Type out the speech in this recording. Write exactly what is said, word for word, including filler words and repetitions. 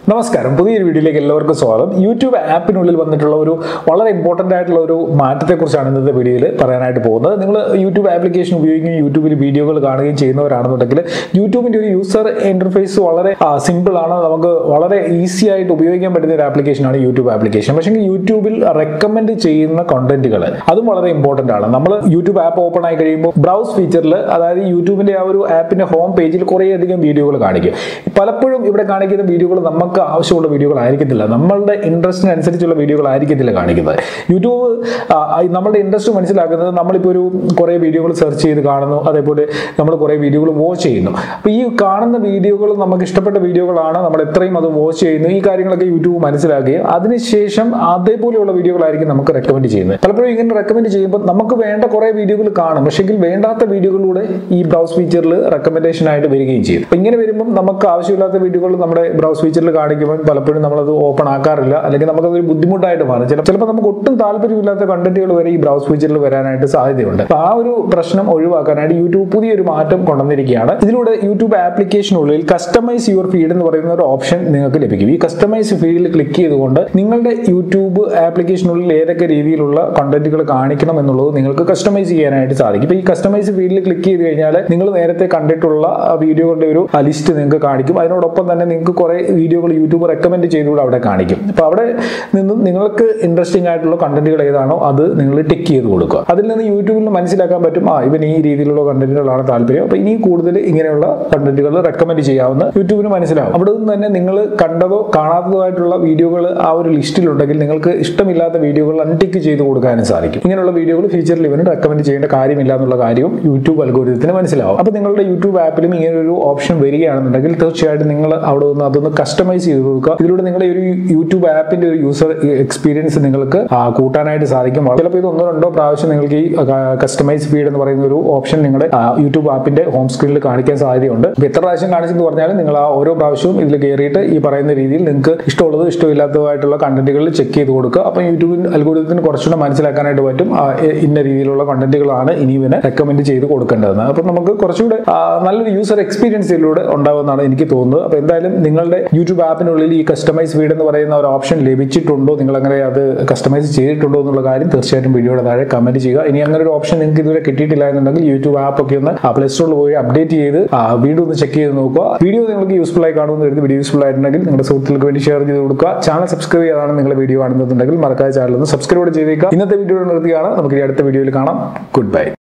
നമസ്കാരം, പുതിയൊരു വീഡിയോയിലേക്ക് എല്ലാവർക്കും സ്വാഗതം. യൂട്യൂബ് ആപ്പിനുള്ളിൽ വന്നിട്ടുള്ള ഒരു വളരെ ഇമ്പോർട്ടൻ്റ് ആയിട്ടുള്ള ഒരു മാറ്റത്തെക്കുറിച്ചാണ് ഇന്നത്തെ വീഡിയോയിൽ പറയാനായിട്ട് പോകുന്നത്. നിങ്ങൾ യൂട്യൂബ് ആപ്ലിക്കേഷൻ ഉപയോഗിക്കുകയും യൂട്യൂബിൽ വീഡിയോകൾ കാണുകയും ചെയ്യുന്നവരാണെന്നുണ്ടെങ്കിൽ യൂട്യൂബിൻ്റെ ഒരു യൂസർ ഇൻ്റർഫേസ് വളരെ സിമ്പിളാണ്, നമുക്ക് വളരെ ഈസി ആയിട്ട് ഉപയോഗിക്കാൻ പറ്റുന്ന ഒരു ആപ്ലിക്കേഷനാണ് യൂട്യൂബ് ആപ്ലിക്കേഷൻ. പക്ഷേ യൂട്യൂബിൽ റെക്കമെൻഡ് ചെയ്യുന്ന കണ്ടന്റുകൾ അതും വളരെ ഇമ്പോർട്ടൻ്റ് ആണ്. നമ്മൾ യൂട്യൂബ് ആപ്പ് ഓപ്പൺ ആയി കഴിയുമ്പോൾ ബ്രൗസ് ഫീച്ചറിൽ, അതായത് യൂട്യൂബിൻ്റെ ആ ഒരു ആപ്പിൻ്റെ ഹോം പേജിൽ കുറേയധികം വീഡിയോകൾ കാണിക്കും. പലപ്പോഴും ഇവിടെ കാണിക്കുന്ന വീഡിയോകൾ നമുക്ക് ആവശ്യമുള്ള വീഡിയോകളായിരിക്കത്തില്ല, നമ്മളുടെ ഇൻട്രസ്റ്റിനനുസരിച്ചുള്ള വീഡിയോകളായിരിക്കത്തില്ല കാണിക്കുന്നത്. യൂട്യൂബ് നമ്മുടെ ഇൻട്രസ്റ്റ് മനസ്സിലാക്കുന്നത് നമ്മളിപ്പോൾ ഒരു കുറേ വീഡിയോകൾ സെർച്ച് ചെയ്ത് കാണുന്നു, അതേപോലെ നമ്മൾ കുറേ വീഡിയോകൾ വാച്ച് ചെയ്യുന്നു. അപ്പോൾ ഈ കാണുന്ന വീഡിയോകൾ നമുക്ക് ഇഷ്ടപ്പെട്ട വീഡിയോകളാണ്, നമ്മൾ എത്രയും അത് വാച്ച് ചെയ്യുന്നു, ഈ കാര്യങ്ങളൊക്കെ യൂട്യൂബ് മനസ്സിലാക്കുകയും അതിനുശേഷം അതേപോലെയുള്ള വീഡിയോകളായിരിക്കും നമുക്ക് റെക്കമെൻഡ് ചെയ്യുന്നത്. പലപ്പോഴും ഇങ്ങനെ റെക്കമെൻഡ് ചെയ്യുമ്പോൾ നമുക്ക് വേണ്ട കുറേ വീഡിയോകൾ കാണും, പക്ഷേങ്കിൽ വേണ്ടാത്ത വീഡിയോകളിലൂടെ ഈ ബ്രൗസ് ഫീച്ചറിൽ റെക്കമെൻഡേഷൻ ആയിട്ട് വരികയും ചെയ്യും. അപ്പോൾ ഇങ്ങനെ വരുമ്പോൾ നമുക്ക് ആവശ്യമില്ലാത്ത വീഡിയോകൾ നമ്മുടെ ബ്രൗസ് ഫീച്ചറിൽ കാണിക്കുമ്പോൾ പലപ്പോഴും നമ്മളത് ഓപ്പൺ ആക്കാറില്ല, അല്ലെങ്കിൽ നമുക്കതൊരു ബുദ്ധിമുട്ടായിട്ട് മാറും. ചിലപ്പോൾ നമുക്ക് ഒട്ടും താല്പര്യമില്ലാത്ത കണ്ടന്റുകൾ വരെ ഈ ബ്രൗസ് ഫീച്ചറിൽ വരാനായിട്ട് സാധ്യതയുണ്ട്. അപ്പോൾ ആ ഒരു പ്രശ്നം ഒഴിവാക്കാനായിട്ട് യൂട്യൂബ് പുതിയൊരു മാറ്റം കൊണ്ടുവന്നിരിക്കുകയാണ്. ഇതിലൂടെ യൂട്യൂബ് ആപ്ലിക്കേഷനുള്ളിൽ കസ്റ്റമൈസ് യുവർ ഫീഡ് എന്ന് പറയുന്ന ഒരു ഓപ്ഷൻ നിങ്ങൾക്ക് ലഭിക്കും. ഈ കസ്റ്റമൈസ് ഫീഡിൽ ക്ലിക്ക് ചെയ്തുകൊണ്ട് നിങ്ങളുടെ യൂട്യൂബ് ആപ്ലിക്കേഷനുള്ളിൽ ഏതൊക്കെ രീതിയിലുള്ള കണ്ടന്റുകൾ കാണിക്കണം എന്നുള്ളത് നിങ്ങൾക്ക് കസ്റ്റമൈസ് ചെയ്യാനായിട്ട് സാധിക്കും. ഇപ്പോൾ ഈ കസ്റ്റമൈസ് ഫീഡിൽ ക്ലിക്ക് ചെയ്ത് കഴിഞ്ഞാൽ നിങ്ങൾ നേരത്തെ കണ്ടിട്ടുള്ള വീഡിയോകളുടെ ഒരു ലിസ്റ്റ് നിങ്ങൾക്ക് കാണിക്കും. അതിനോടൊപ്പം തന്നെ നിങ്ങൾക്ക് കുറേ വീഡിയോകൾ യൂട്യൂബ് റെക്കമെൻഡ് ചെയ്തുകൂടെ അവിടെ കാണിക്കും. അപ്പോൾ അവിടെ നിന്നും നിങ്ങൾക്ക് ഇൻട്രസ്റ്റിംഗ് ആയിട്ടുള്ള കണ്ടന്റുകൾ ഏതാണോ അത് നിങ്ങൾ ടിക്ക് ചെയ്ത് കൊടുക്കുക. അതിൽ നിന്ന് യൂട്യൂബിൽ മനസ്സിലാക്കാൻ പറ്റും, ആ ഇവൻ ഈ രീതിയിലുള്ള കണ്ടന്റുകളാണ് താല്പര്യം, അപ്പോൾ ഇനി കൂടുതൽ ഇങ്ങനെയുള്ള കണ്ടന്റുകൾ റെക്കമെൻഡ് ചെയ്യാവുന്ന യൂട്യൂബിന് മനസ്സിലാവും. അവിടെ നിന്ന് തന്നെ നിങ്ങൾ കണ്ടതോ കാണാത്തതോ ആയിട്ടുള്ള വീഡിയോകൾ ആ ഒരു ലിസ്റ്റിലുണ്ടെങ്കിൽ നിങ്ങൾക്ക് ഇഷ്ടമില്ലാത്ത വീഡിയോകൾ അൺടിക്ക് ചെയ്ത് കൊടുക്കാനും സാധിക്കും. ഇങ്ങനെയുള്ള വീഡിയോകൾ ഫീച്ചറിൽ ഇവന് റെക്കമെൻഡ് ചെയ്യേണ്ട കാര്യമില്ല എന്നുള്ള കാര്യവും യൂട്യൂബ് അൽഗോരിതത്തിന് മനസ്സിലാവും. അപ്പോൾ നിങ്ങളുടെ യൂട്യൂബ് ആപ്പിലും ഇങ്ങനെ ഒരു ഓപ്ഷൻ വരികയാണെന്നുണ്ടെങ്കിൽ തീർച്ചയായിട്ടും നിങ്ങൾ അവിടെ നിന്ന് അതൊന്ന് കസ്റ്റമൈസ് ചെയ്ത് കൊടുക്കുക. ഇതിലൂടെ നിങ്ങളുടെ ഒരു യൂട്യൂബ് ആപ്പിന്റെ ഒരു യൂസർ എക്സ്പീരിയൻസ് നിങ്ങൾക്ക് കൂട്ടാനായിട്ട് സാധിക്കും. ചിലപ്പോൾ ഇത് ഒന്നോ രണ്ടോ പ്രാവശ്യം നിങ്ങൾക്ക് ഈ കസ്റ്റമൈസ് ഫീഡ് എന്ന് പറയുന്ന ഒരു ഓപ്ഷൻ നിങ്ങളുടെ യൂട്യൂബ് ആപ്പിന്റെ ഹോം സ്ക്രീനിൽ കാണിക്കാൻ സാധ്യതയുണ്ട്. എത്ര പ്രാവശ്യം കാണിച്ചെന്ന് പറഞ്ഞാലും നിങ്ങൾ ആ ഓരോ പ്രാവശ്യവും ഇതിൽ കയറിയിട്ട് ഈ പറയുന്ന രീതിയിൽ നിങ്ങൾക്ക് ഇഷ്ടമുള്ളത് ഇഷ്ടമില്ലാത്തതായിട്ടുള്ള കണ്ടന്റുകളിൽ ചെക്ക് ചെയ്ത് കൊടുക്കുക. അപ്പം യൂട്യൂബിൽ അൽഗോരിതത്തിന് കുറച്ചുകൂടെ മനസ്സിലാക്കാനായിട്ട് പറ്റും ഇന്ന രീതിയിലുള്ള കണ്ടന്റുകളാണ് ഇനി ഇവനെ റെക്കമെൻഡ് ചെയ്ത് കൊടുക്കേണ്ടതെന്ന്. അപ്പം നമുക്ക് കുറച്ചുകൂടെ നല്ലൊരു യൂസർ എക്സ്പീരിയൻസ് ഇതിലൂടെ ഉണ്ടാവുമെന്നാണ് എനിക്ക് തോന്നുന്നത്. അപ്പോൾ എന്തായാലും നിങ്ങളുടെ യൂട്യൂബ് ആപ്പിനുള്ളിൽ ഈ കസ്റ്റമൈസ് ഫീഡ് എന്ന് പറയുന്ന ഒരു ഓപ്ഷൻ ലഭിച്ചിട്ടുണ്ടോ, നിങ്ങൾ അങ്ങനെ അത് കസ്റ്റമൈസ് ചെയ്തിട്ടുണ്ടോ എന്നുള്ള കാര്യം തീർച്ചയായിട്ടും വീഡിയോയുടെ താഴെ കമന്റ് ചെയ്യുക. ഇനി അങ്ങനെ ഒരു ഓപ്ഷൻ നിങ്ങൾക്ക് ഇതുവരെ കിട്ടിയിട്ടില്ല എന്നുണ്ടെങ്കിൽ യൂട്യൂബ് ആപ്പ് ഒക്കെ ഒന്ന് പ്ലേ സ്റ്റോറിൽ പോയി അപ്ഡേറ്റ് ചെയ്ത് വീഡിയോ ഒന്ന് ചെക്ക് ചെയ്ത് നോക്കുക. വീഡിയോ നിങ്ങൾക്ക് യൂസ്ഫുൾ ആയി കാണുമെന്ന് കരുതി വീഡിയോ യൂസ്ഫുൾ ആയിട്ടുണ്ടെങ്കിൽ നിങ്ങളുടെ സുഹൃത്തുക്കൾക്ക് വേണ്ടി ഷെയർ ചെയ്ത് കൊടുക്കുക. ചാനൽ സബ്സ്ക്രൈബ് ചെയ്യാതാണ് നിങ്ങൾ വീഡിയോ കാണുന്നുണ്ടെങ്കിൽ മറക്കാതെ ചാനൽ ഒന്ന് സബ്സ്ക്രൈബ് ചെയ്തേക്കുക. ഇന്നത്തെ വീഡിയോ നിർത്തുകയാണ്. നമുക്ക് ഈ അടുത്ത വീഡിയോയിൽ കാണാം. Good by.